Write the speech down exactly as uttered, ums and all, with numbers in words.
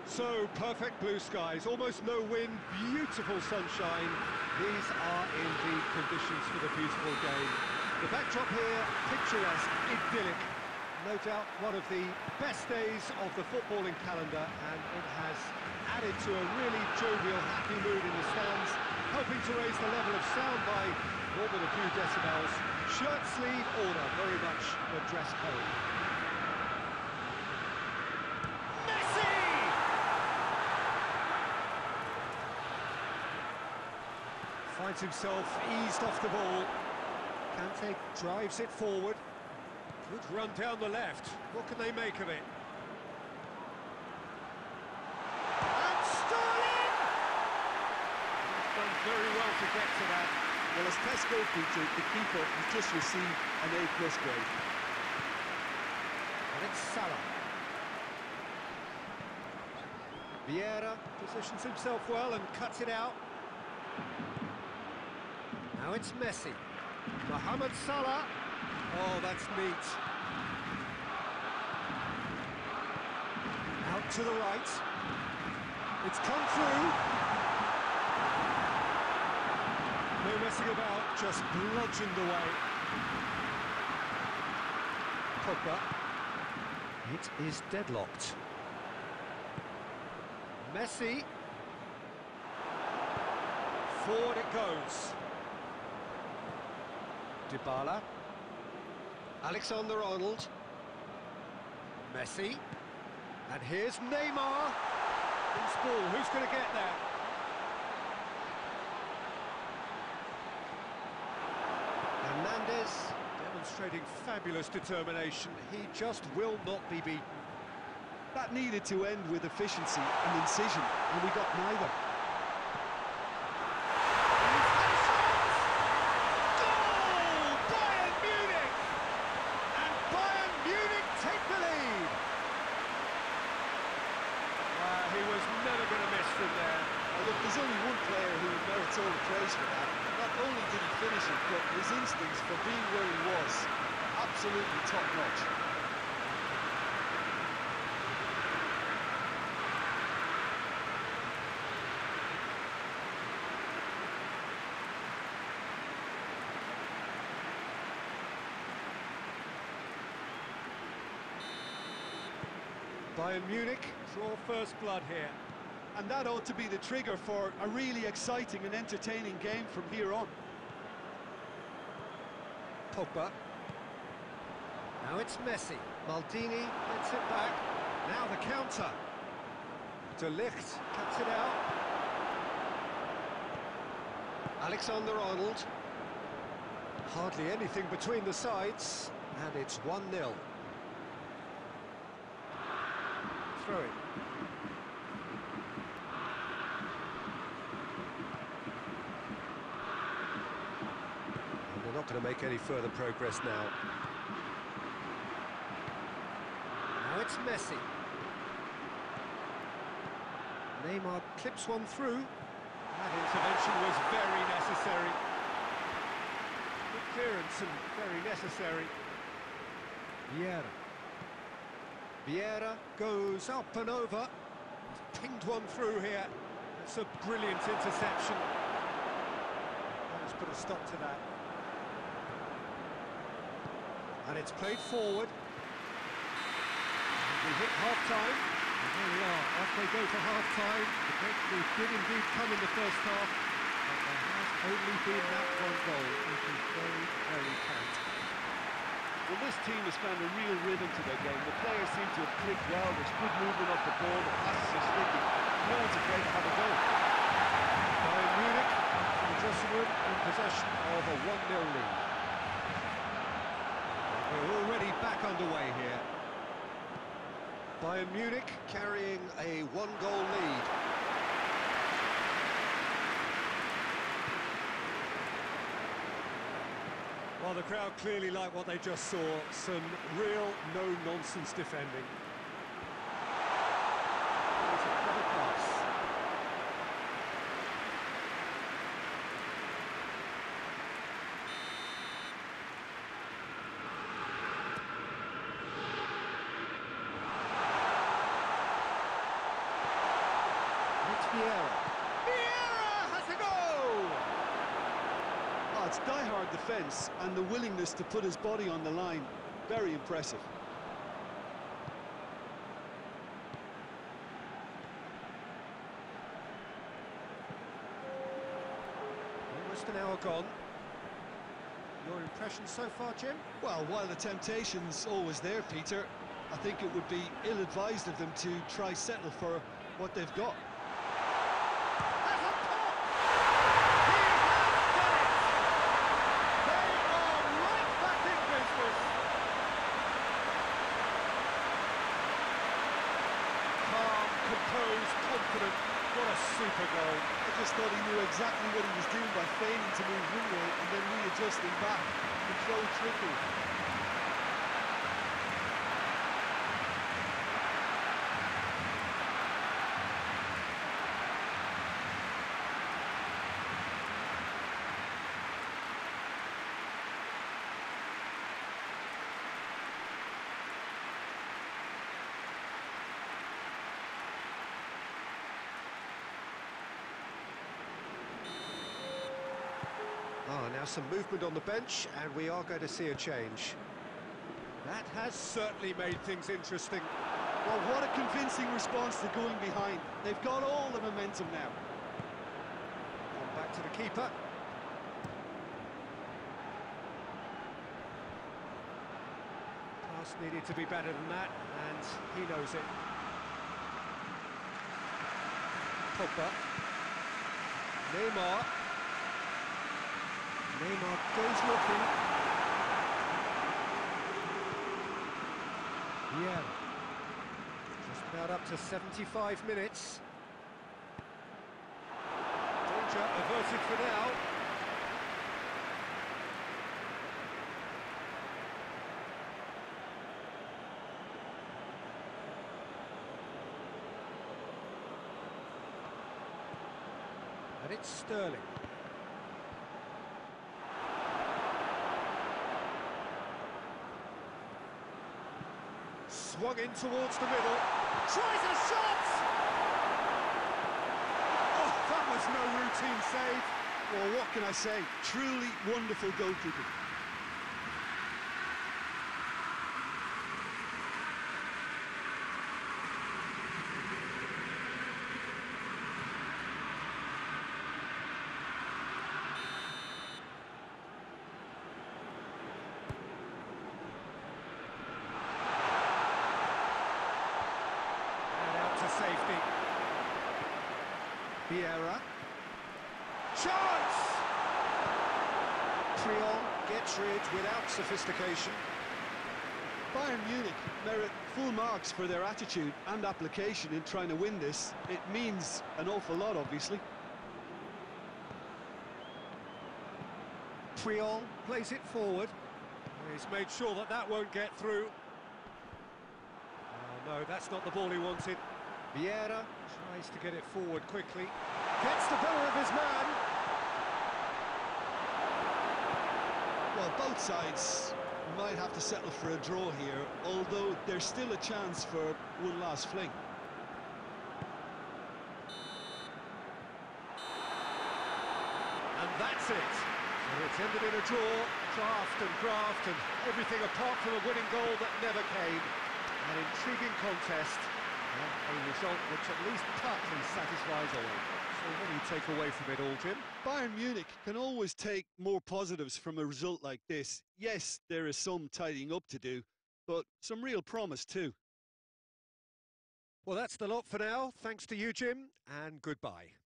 So, perfect blue skies, almost no wind, beautiful sunshine. These are indeed conditions for the beautiful game. The backdrop here, picturesque, idyllic. No doubt one of the best days of the footballing calendar, and it has added to a really jovial, happy mood in the stands, helping to raise the level of sound by more than a few decibels. Shirt sleeve order, very much the dress code. Finds himself eased off the ball. Kante drives it forward. Good run down the left. What can they make of it? And Sterling! He's done very well to get to that. Well, as Tesco featured, the keeper has just received an A plus grade. And it's Salah. Vieira positions himself well and cuts it out. Now it's Messi. Mohamed Salah. Oh, that's neat. Out to the right. It's come through. No messing about, just bludgeoned away. Pogba. It is deadlocked. Messi. Forward it goes. Dybala. Alexander-Arnold. Messi. And here's Neymar. Loose ball, who's going to get there? Hernandez demonstrating fabulous determination. He just will not be beaten. That needed to end with efficiency and incision, and we got neither. Look, there's only one player who merits all the praise for that. Not only did he finish it, but his instincts for being where he was, absolutely top-notch. Bayern Munich draw first blood here. And that ought to be the trigger for a really exciting and entertaining game from here on. Pogba. Now it's Messi. Maldini gets it back. Now the counter. De Ligt cuts it out. Alexander-Arnold. Hardly anything between the sides. And it's one nil. Throw it. Not going to make any further progress now. Now it's Messi. Neymar clips one through. That intervention was very necessary. Good clearance and very necessary. Vieira. Vieira goes up and over. He's pinged one through here. That's a brilliant interception. Let's put a stop to that. And it's played forward. And we hit half-time. And there we are, off they go for half-time. The breakthrough did indeed come in the first half, but there has only been that one goal, which is very, very tight. Well, this team has found a real rhythm to their game. The players seem to have clicked well. There's good movement off the ball. The passes are sticky. No one's afraid to have a go. Bayern Munich, from the dressing room, in possession of a one nil lead. We're already back underway here. Bayern Munich carrying a one-goal lead. Well, the crowd clearly like what they just saw. Some real no-nonsense defending. It's a clever pass. Vieira. Vieira has a go! Oh, it's die-hard defence and the willingness to put his body on the line. Very impressive. Almost an hour gone. Your impression so far, Jim? Well, while the temptation's always there, Peter, I think it would be ill-advised of them to try settle for what they've got. That's a pop! He has done it! They are right back in business! Calm, composed, confident. What a super goal. I just thought he knew exactly what he was doing by feigning to move one way and then readjusting back. Control tricky. Oh, now some movement on the bench, and we are going to see a change. That has certainly made things interesting. Well, what a convincing response to going behind. They've got all the momentum now. On back to the keeper. Pass needed to be better than that, and he knows it. Pogba. Neymar. Neymar goes looking. Yeah. Just about up to seventy-five minutes. Danger averted for now. And it's Sterling. Swung in towards the middle. Tries a shot! Oh, that was no routine save. Well, what can I say? Truly wonderful goalkeeping. Safety. Vieira. Chance! Triol gets rid without sophistication. Bayern Munich merit full marks for their attitude and application in trying to win this. It means an awful lot, obviously. Triol plays it forward. He's made sure that that won't get through. Oh, no, that's not the ball he wanted. Vieira tries to get it forward quickly. Gets the better of his man. Well, both sides might have to settle for a draw here, although there's still a chance for one last fling. And that's it. So it's ended in a draw, draft and graft and everything apart from a winning goal that never came. An intriguing contest. A result which at least partly satisfies all. So what do you take away from it all, Jim? Bayern Munich can always take more positives from a result like this. Yes, there is some tidying up to do, but some real promise too. Well, that's the lot for now. Thanks to you, Jim, and goodbye.